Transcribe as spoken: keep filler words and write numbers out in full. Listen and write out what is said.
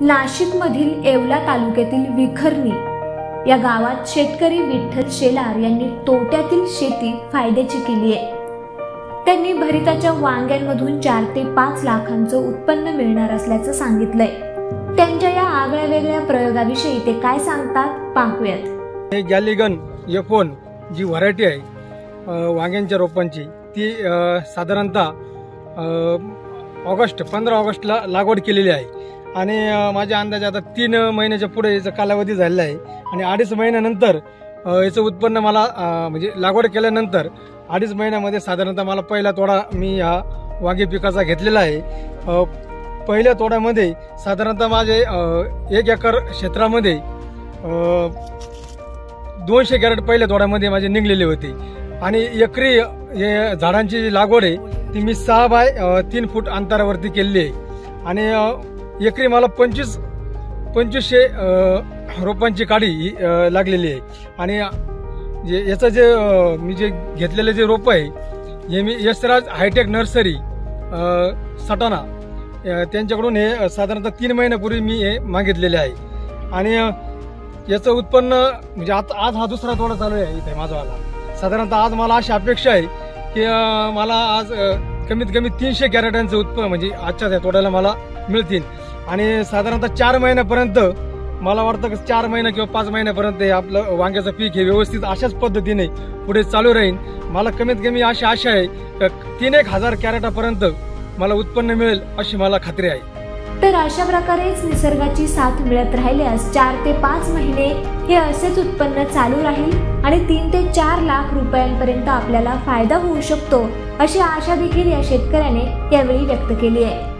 नाशिकमधील येवला तालुक्यातील विखरणी या गावात शेतकरी विठ्ठल शेलार यांनी तोट्यातील शेती फायद्याची केली आहे। त्यांनी भरिताच्या वांग्यांमधून चार ते पाच लाखांचं उत्पन्न मिळणार असल्याचं सांगितलंय। त्यांच्या या आगळ्या वेगळ्या प्रयोगाविषयी ते काय सांगतात पाहूयात। गॅलिगन एफोन जी व्हरायटी आहे वांग्यांच्या रोपांची ती साधारणतः ऑगस्ट पंधरा ऑगस्टला लागवड केलेली आहे आणि माझ्या अंदाजे आता तीन महिन्याच्या पुढे याचा कालावधी झालेला आहे आणि अडीच महिन्यानंतर याचं उत्पन्न मला म्हणजे लागवड केल्यानंतर अडीच महिन्यामध्ये साधारणतः मला पहिला तोडा मी हा वांगी पिकाचा घेतलेला आहे। पहिल्या तोड्यामध्ये साधारणतः माझे एक एकर क्षेत्रामध्ये दोनशे कॅरेट पहिल्या तोड्यामध्ये माझे निघलेले होते आणि एकरी हे झाडांची जी लागवड आहे ती मी सहा बाय तीन फूट अंतरावरती केलेली आहे आणि एकरी मला पंचवीस पंचवीसशे रोपांची काढी लागलेली आहे आणि जे याचं जे मी जे घेतलेले जे रोप आहे हे मी यशराज हायटेक नर्सरी सटाणा त्यांच्याकडून हे साधारणतः तीन महिन्यापूर्वी मी हे मागितलेले आहे आणि याचं उत्पन्न म्हणजे आता आज हा दुसरा तोडा चालू आहे इथे माझावाला। साधारणतः आज मला अशी अपेक्षा आहे की मला आज कमीत कमी तीनशे कॅरेटांचं उत्पन्न म्हणजे आजच्या त्या तोड्याला मला मिळतील आणि साधारणतः चार महिन्यापर्यंत मला वाटतं की चार महिने किंवा पाच महिन्यापर्यंत हे आपलं वांग्याचं पीक हे व्यवस्थित अशाच पद्धतीने पुढे चालू राहील। मला कमीत कमी अशी आशा आहे की तीन एक हजार कॅरेटापर्यंत मला उत्पन्न मिळेल अशी मला खात्री आहे। तर अशा प्रकारेच निसर्गाची साथ मिळत राहिल्यास चार ते पाच महिने हे असेच उत्पन्न चालू राहील आणि तीन ते चार लाख रुपयांपर्यंत आपल्याला फायदा होऊ शकतो अशी आशा देखील या शेतकऱ्याने यावेळी व्यक्त केली आहे।